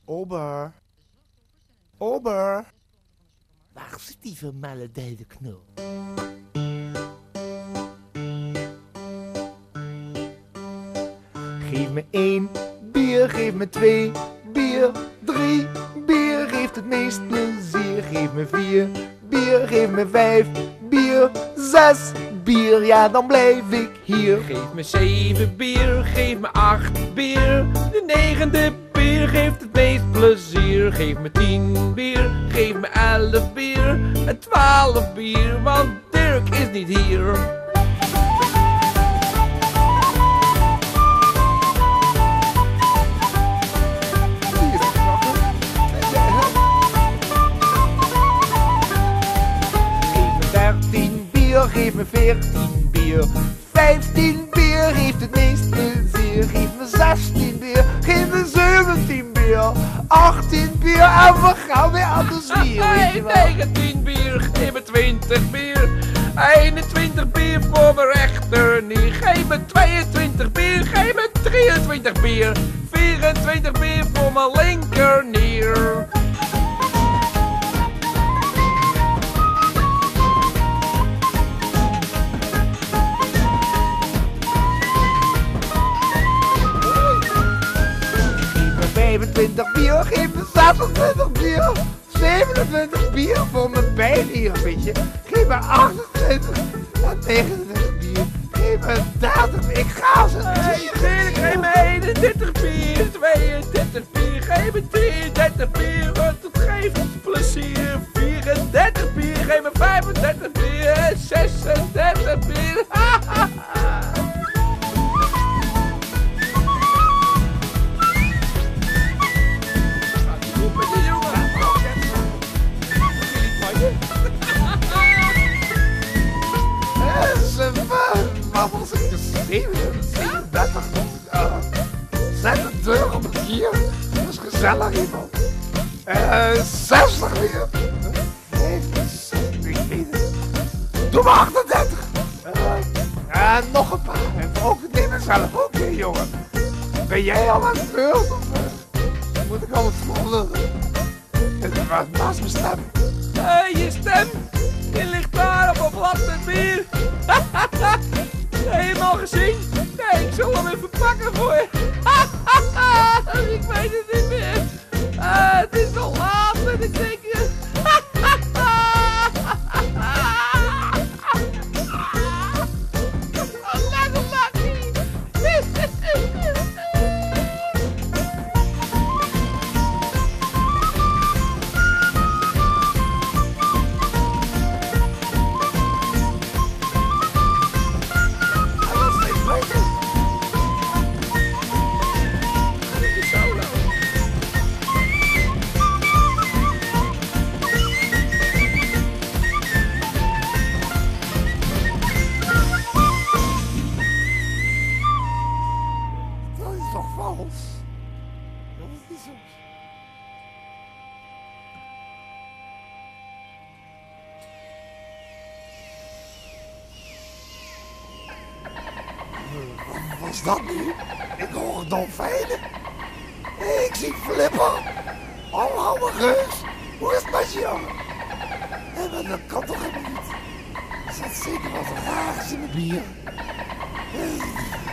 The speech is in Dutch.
Ober. Ober. Waar zit die vermaledijde knul? Geef me 1 bier, geef me 2 bier, 3 bier geeft het meest plezier. Geef me 4 bier, geef me 5 bier, 6 bier, ja dan blijf ik hier. Geef me 7 bier, geef me 8 bier, de 9e bier geeft het meest plezier. Geef me 10 bier, geef me 11 bier en 12 bier, want Dirk is niet hier. Geef me 14 bier, 15 bier geeft het meest plezier. Geef me 16 bier, geef me 17 bier, 18 bier en we gaan weer aan de zwier. 19 bier, geef me 20 bier, 21 bier voor mijn rechternier. Geef me 22 bier, geef me 23 bier, 24 bier voor mijn linkernier. Bier, geef me 26 bier, 27 bier voor mijn pijn hier, weet je. Geef me 28 en 29 bier, geef me 30, ik ga ze niet. Geef me 31 bier, 32 bier, geef me 33 bier, want het geeft plezier. 34 bier, geef me 35 bier, 36 bier, Wat was ik dus 37? 26 op het kier. Dat is gezellig hier, man. 60 weer. Ik weet het. Doe maar 38. En nog een paar. En ook neem mezelf ook weer, jongen. Ben jij al aan het beurt? Of moet ik al het volgen? Het was naast mijn stem. je stem, die ligt daar op een blad met bier. Heb je hem al gezien? Nee, ik zal hem even pakken voor je. Ik weet het niet meer. Het is al laat en ik denk... Wat was dat nu? Ik hoor dolfijnen. Ik zie Flipper. Hallo, mijn reus. Hoe is het met je, jongen? Maar dat kan toch helemaal niet? Er zat zeker wat raars in mijn bier.